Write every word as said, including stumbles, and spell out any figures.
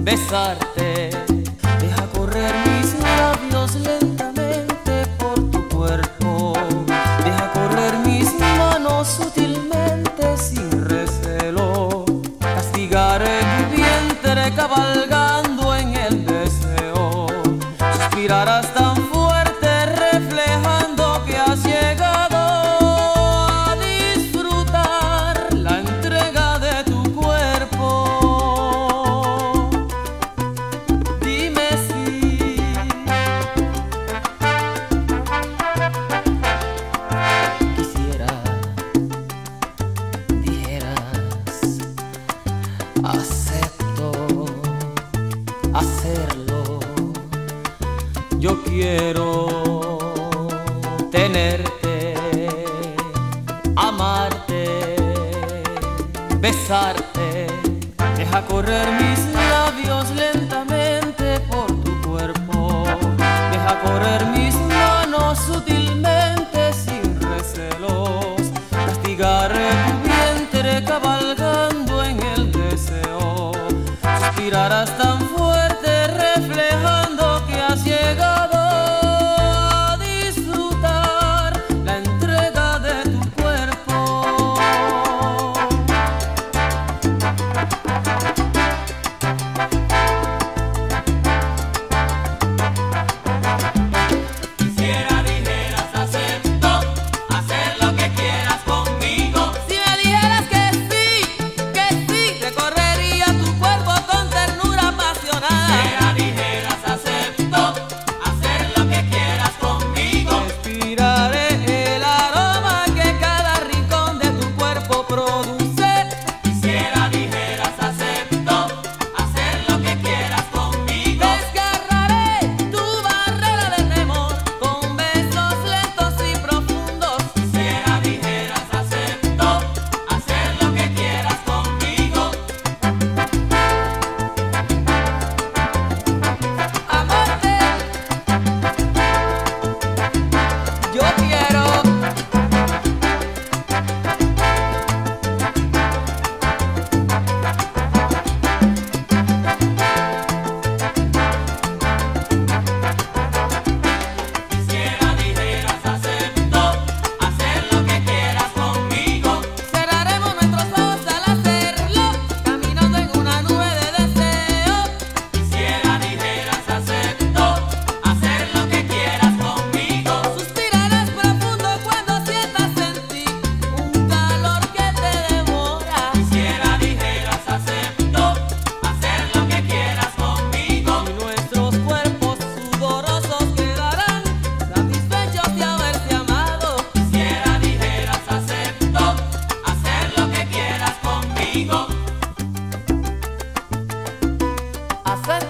besarte. Deja correr mis labios lentamente por tu cuerpo. Deja correr mis manos sutilmente sin recelo. Castigaré tu vientre cabalgando en el deseo. Suspirarás tan fuerte reflejando que has llegado a disfrutar la entrega de tu cuerpo. Dime si quisiera, dijeras, acepto hacerlo. Yo quiero tenerte, amarte, besarte. Deja correr mis labios lentamente por tu cuerpo. Deja correr mis manos sutilmente sin recelos. Castigaré tu vientre cabalgando en el deseo. Suspirarás tan fuerte reflejando que has llegado a disfrutar la entrega de tu cuerpo. Quisiera dijeras acepto hacer lo que quieras conmigo. Si me dijeras que sí, que sí, recorrería tu cuerpo con ternura apasionada. Quisiera dijeras acepto hacer lo que quieras conmigo. Respiraré el aroma que cada rincón de tu cuerpo produce. Quisiera dijeras acepto hacer lo que quieras conmigo. Desgarraré tu barrera de temor con besos lentos y profundos. Quisiera dijeras acepto hacer lo que quieras conmigo. Amarte, yo quiero. Quisiera dijeras acepto hacer lo que quieras conmigo. Cerraremos nuestros ojos al hacerlo, caminando en una nube de deseo. Quisiera dijeras acepto hacer lo que quieras conmigo. Suspirarás profundo cuando sientas en ti un calor que te devora. Quisiera dijeras acepto hacer lo que quieras conmigo. Y nuestros cuerpos sudorosos quedarán satisfechos de haberse amado. Quisiera dijeras acepto hacer lo que quieras conmigo. Acepto